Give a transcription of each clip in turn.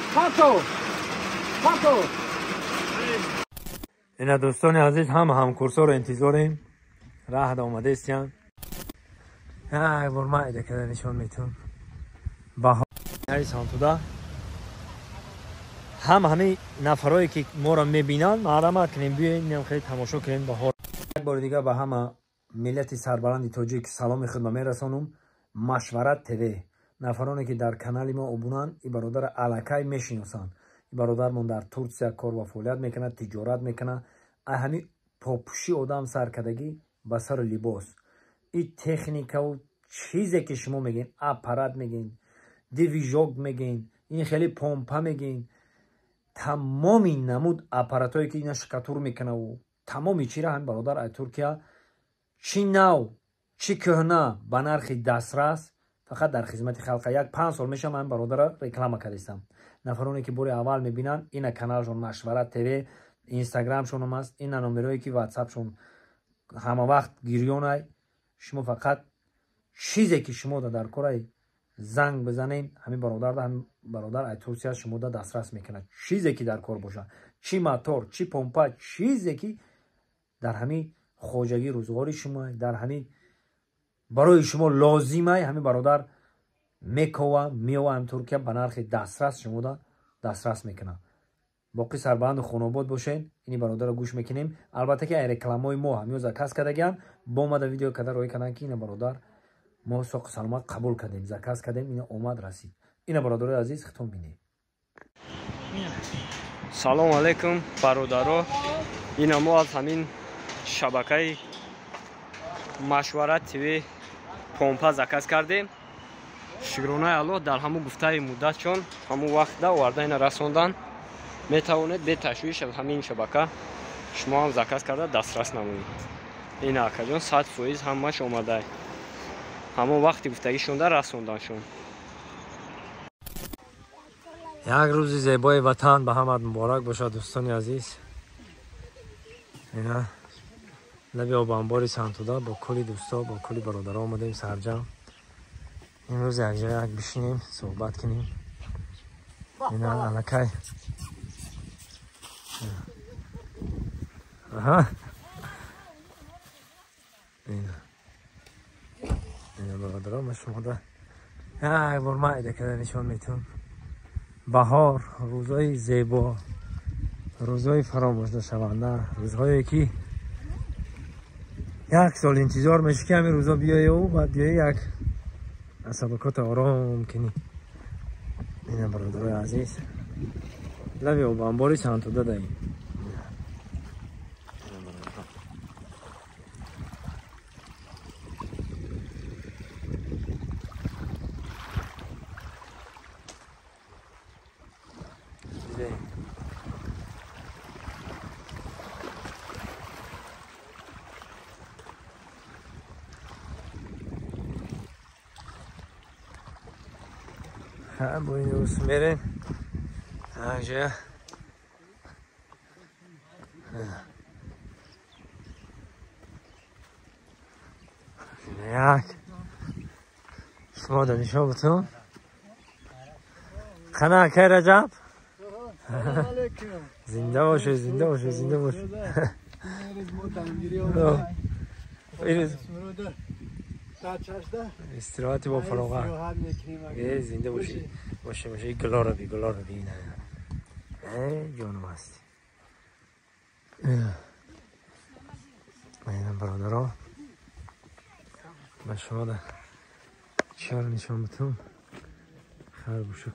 اینا دوستان عزیز هم کورسا رو انتظاریم راه آمده استیم ای برمایده که نشون میتون با هری سانتودا همه نفرایی که ما رو میبینن مرحمت کنیم بیاین خیلی تماشا کنیم بهار. یک بار دیگه به همه ملت سربلند تاجیک سلام خدمت میرسانم. مشورت تیوی نفرانی که در کانال ما ابونن این برادر الکای میشناسن. این برادر من در ترکیه کار و فعالیت میکنه، تجارت میکنه. همین پاپوشی آدم سرکردگی به سر لباس این تکنیک و چیزی که شما میگین اپارات میگین دیویژوگ میگین این خیلی پمپا میگین تمامی نمود اپاراتایی که اینا شکاتور میکنه و تمامی چی را هم برادر ای ترکیه چی نو چی کهنه به نرخ دسترس فقط در خدمت خلق. یک 5 سال میشه من برادر رکلام کردم. نفرانی که بار اول میبینن این کانالشون مشورت تیوی اینستاگرام شون هم است. این نمرهایی که واتساپ شون همه وقت گیریونای شما فقط چیزی که شما در کار زنگ بزنین همین برادر ای ترکیه شما دسترس میکنه. چیزی که در کار باشه چی موتور چی پمپا چیزی که در همین خوجگی روزگاری شما در همین برای شما لازمه همین برادر میکوه میوه هم ترکیه به نرخ دسترس شما دسترس میکنه. باقی سربلند خانواد باشین. این برادر رو گوش میکنیم. البته که رکلامای ما همیوز زکاس کردگیم با اومد ویدیو کدر روی کنن که این برادر ما سوق سلامت قبول کردیم زکاس کردیم این اومد رسید. این برادر عزیز خطون بینید. سلام علیکم برادرو. این ما از همین شبکه مشورت تیوی پمپا زکاس کردیم. شکرانه الله در همون گفته مدت چون همون وقت دا وارد این رسوندن میتوانید به تشویش همین شبکه شما هم زکاس کرده دسترس نمونید. این اکا جان 100% همش اومده همون وقتی گفتگی شونده رسوندنشون. یک روز زیبای وطن به همت مبارک باشه دوستان عزیز. اینا لبی آب انباری سنتودا با کلی دوستا با کلی برادرها آمدیم سرجم. امروز یک جای یک بشینیم صحبت کنیم. اینا الکای اینا برادرها ما شما یک بار مایده که نشون میتون بهار روزهای زیبا روزهای فراموش نشونده روزهایی که یک سال انتظار میشه که همین روزا بیایی و بعد بیایی یک سبکات آرام کنی. این برادر عزیز لبی آب انباری سانتو دادیم. ها بوین روز میرین آنجا یک شما دانشو بتون خنا که رجب زنده باشه زنده باشه زنده باشه. استراحتی با فراغت زنده باشی باشه باشه گلاره بی نه جانم هستی. اینم برادرها من شما در چهار نشان بتون خرگوشه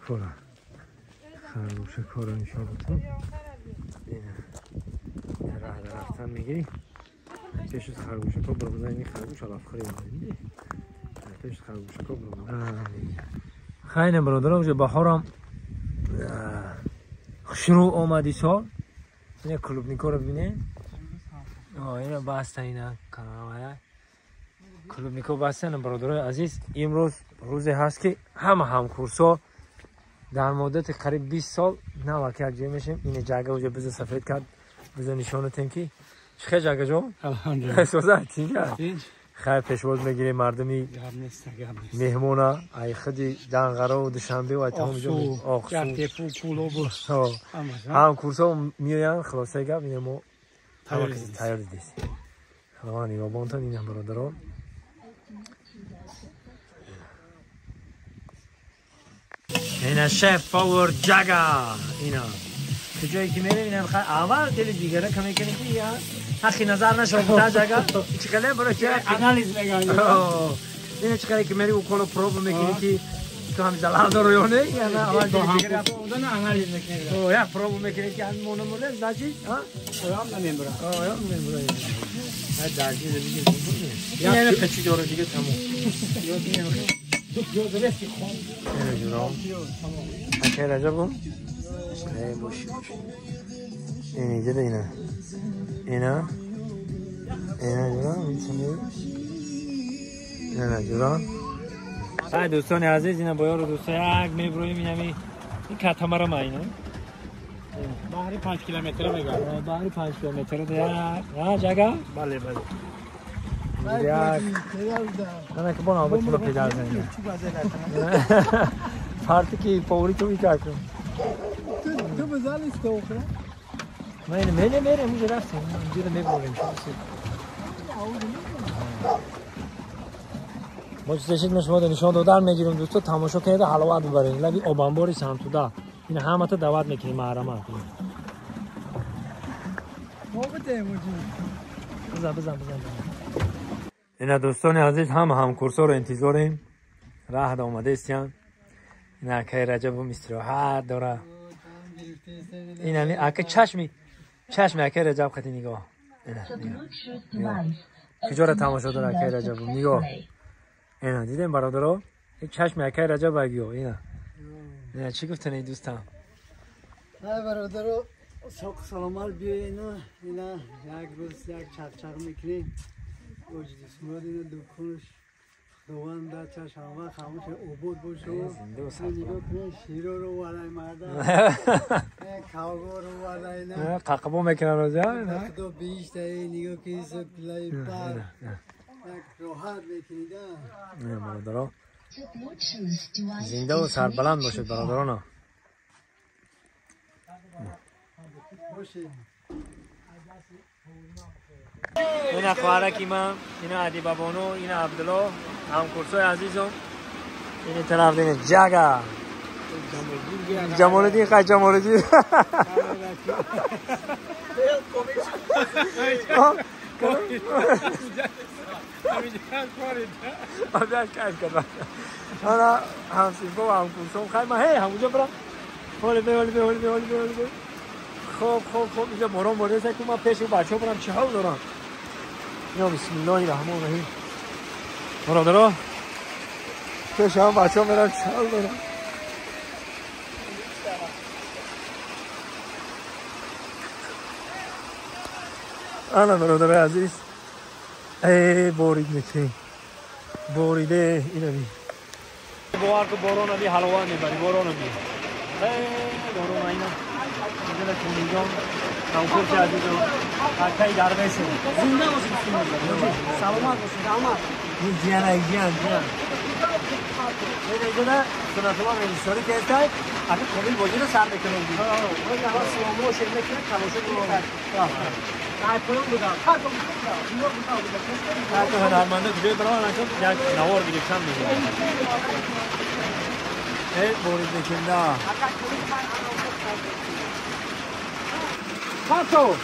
کار نشان بتون اینه راه در رفتن میگیری پیش از خرگوشه کار برو بزنی این خرگوش علاف خری بزنی پیش از خرگوشه کار برو بزنی خیلی برادرها بجا بحارم شروع آمدی سال این کلوبنیکو رو ببینه اینو بسته اینه کنه کلوبنیکو بسته اینه برادرای عزیز. امروز روزی هست که همه کورسا در مدت قریب 20 سال نه واقعا جای میشیم. این جاگه وجه بزن سفید کرد بزن نشانتیم که چه جاگه جو؟ الحمدلله سوزه تینگه خیر پیشواز میگیریم مردمی مهمونا ای خودی دنقرا و دوشنبه و تمام جو هم کورسا میاین خلاصه گپ میمو تیار دیدیست خدا نگاه بانتان این هم برادران اینا شف پاور جاگا اینا کجایی که میره اینم خیلی اول دل دیگره که میکنی که یا حقی نظر نشو بوده جاگا چکله برای چه انالیز میگن اینه چکله که میری و کلو پروب میکنی که تو هم زلال دارو یا نه یا نه اول دل دیگره اون انالیز میکنی یا پروب میکنی که هم مونه داجی ها یا نمیبره یا نمیبره نه داجی دیگه یا نه پچی داره دیگه تمام یا دیگه جو درستی خوب نه جورا اکه رجبو ای باش اینی دیده اینا جورا میتونی نه جورا های دوستان عزیز اینا با یارو دوستا یک میبرویم اینمی این کاتامارا ما اینا بحری 5 کیلومتر میگه بحری 5 کیلومتر ده نه جگا بله نه که بنا به پول پیدا کنیم پارتی کی پوری تو میکردم تو بزنی تو خدا من میره موجود رفتیم اینجوری میبریم ما چیزی شما نشون دادن میگیریم دوستا تماشا کنید حلاوت ببرین لبی اوبانبوری سمتودا این همه تا دعوت میکنیم محرمات بزن اینا دوستان عزیز هم کورسا رو انتظاریم راه اومده استیان اینا که رجب استراحت داره اینا اگه چشمی اگه رجب خطی نگاه اینا کجا را تماشا داره که رجب نگاه اینا دیدیم برادرها یک چشم اگه رجب بگیو اینا چی گفتن ای دوستان نه برادرها ساق سلامال بیا اینا یک روز یک چق میکنیم وجود اسمراد اینو دکونش دوان دا چش همه خاموش عبود باشه نگاه کنه شیرو رو والای مردم کاغو رو والای نه قاقبو میکنن روزی ها نه تو بیشتر نگاه کنی سکلای پر یک راحت میکنی نه برادرها زنده و سربلند باشد برادران باشه اینا خواهرکی من اینا عدی بابانو اینا عبدالله هم کورسای عزیزم این طرف دینه جاگا جمالدین خواهد جمالدین حالا هم سیمکو و هم کورسام خواهی من هی همونجا برم حالی بی خوب اینجا برام بارده که من پیش بچه ها برم چه ها دارم یا بسم الله الرحمن الرحیم برادرها پیش هم بچه ها برم چه ها دارم انا برادر عزیز ای بارید میکنی باریده اینو بی باور که باران بی حلوان میبری باران بی باران اینا اینجا کنیجان همکور که عزیزم حتی در بیسیم زنده باشید سلامت باشید آمد این جیان اینجا سنت الله رئیساری که استای اگه کمیل وجود سر بکنم دید باید همه سلامه و شرمه کنه تماشا کنه نه کنم بودم حتی هنرمنده دیگه برای نکنم یک نوار گرفتم میگم ای بورید بکنده پاکو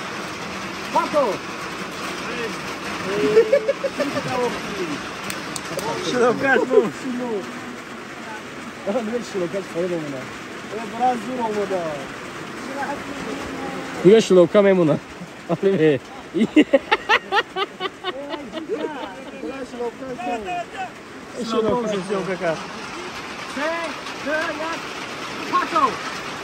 شلوکت بود شلوکت خیلی بمونه برای زور آمده دیگه شلوکا میمونه آره شلوکا کرد 3 2 1 پاکو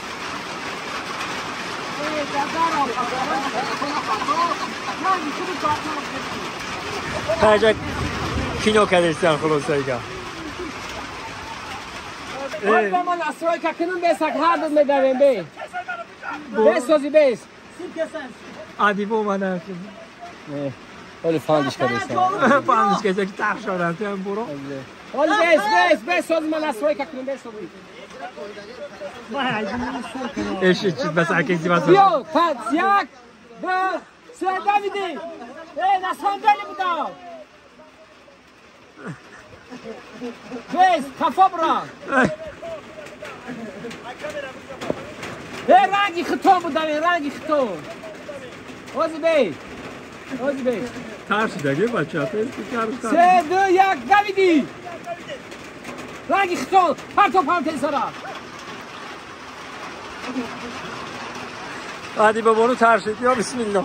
Kajak kino kadestan خلاصایگا باید به من اسرای که کنون بیسک هر دو میدویم بی بیس سازی بیس عادی بو اومدن ولی فاندش کرده فاندش کرده که تخ شده تو هم برو ولی بس ساز من اسوای که کنم بس ايش بس عكيزي بس بيو فات سياك ده سياك دافيدي ايه ده صندلي بدا بس كفبرا ايه رانجي خطوم بدا رانجي خطوم اوزي بي ترش دیگه بچه‌ها تو 3 2 1 داویدی رانگی خطوم پرتو سرا عادی بابونو ترشید یا بسم الله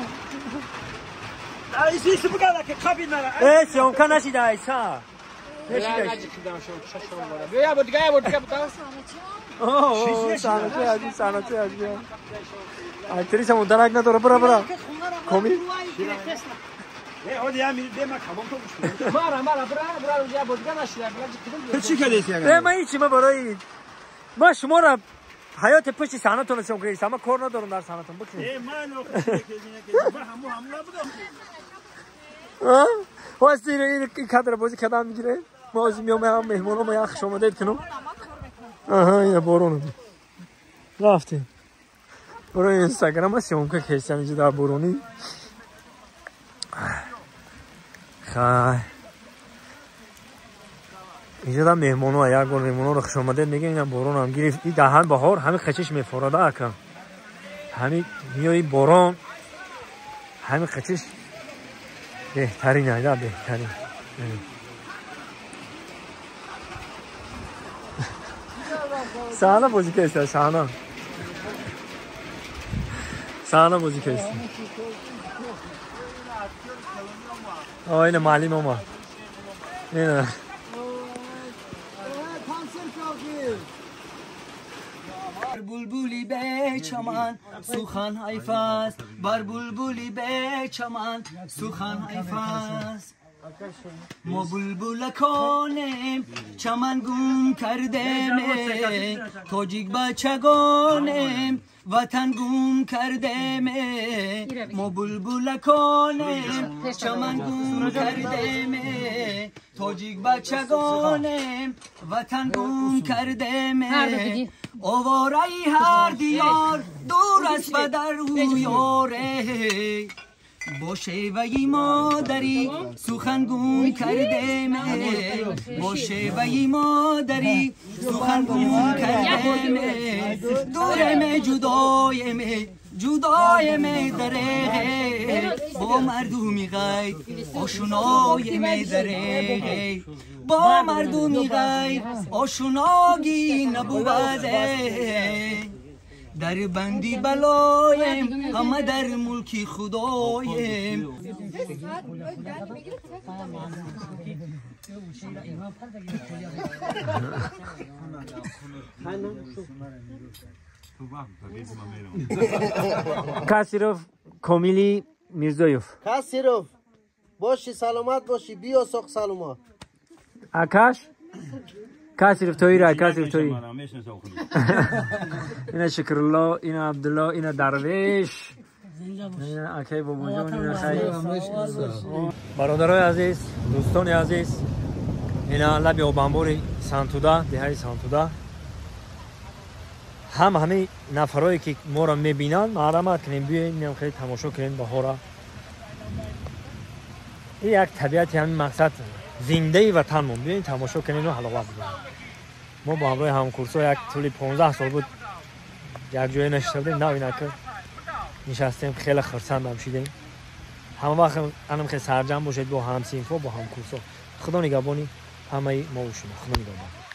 ایسی بگذار که قبیل مرا ای سیامکا نشیده ایسا بیا بود دیگه بتا اوه سانچه عزیز اکتریس هم درک نداره برا کمی هادی همین به ما کامون تو گوش برا بیا بود دیگه نشیده تو چی کردی من هیچی ما برای ما شما را حیات پشت صحنه‌تون نشون کنید اما کار ندارم در صحنه‌تون بکنید من آخه که همو ها واسه این کادر بازی کدام میگیره ما از میام مهمونام ما خوش اومدید کنم آها این بارون رفتیم برو اینستاگرام هستیم که کیسان اینجا در بارونی خای اینجا در مهمونو یک بار مهمونو رو خوش اومدید میگه اینا بارون هم گرفت این دهن بهار همین خچش میفوراده اکم همین میای بارون همین خچش بهترین ایده بهترین سحنا بازی کشته سحنا بازی کشته اینه معلم ما اینه بلبلی به چمن سخن حیف است بر بلبلی به چمن سخن حیف است ما بلبلکانیم چمن گم کردیم تاجیک بچگانیم وطن گم کردیم ما بلبلکانیم چمن گم کردیم تاجیک بچگانیم وطن گم کردیم آواره هر دیار دور است و در او یاره با شیوه مادری سخن گم کردیم با شیوه مادری سخن گم کردیم دورم جدایم دره با مردمی غیر آشنایم دره با مردمی غیر آشناگی نبوده در بندی بلایم همه در ملک خدایم کاسیروف کامیلی میرزایوف کاسیروف باشی سلامت باشی بیا ساق سلامت آکاش کاسیروف تویی را کاسیروف تویی اینا شکرالله اینا عبدالله اینا درویش اینا اکی بابا جان اینا خیلی برادرای عزیز دوستان عزیز اینا لب آبانبوری سانتودا دهه سانتودا همه نفرایی که ما را میبینن مرحمت کنیم بیاین خیلی تماشا کنیم بهارا این یک طبیعت همین مقصد زنده وطنمون بیاین تماشا کنیم و حلاوت ببریم ما با همراه همکورسا یک طول 15 سال بود یک جای نشسته بودیم نه اینا که نشستیم خیلی خرسندم شدیم همه وقت انم خیلی سرجم باشید با هم سینفا با همکورسا خدا نگهبانی همه ما و شما خدا نگهبان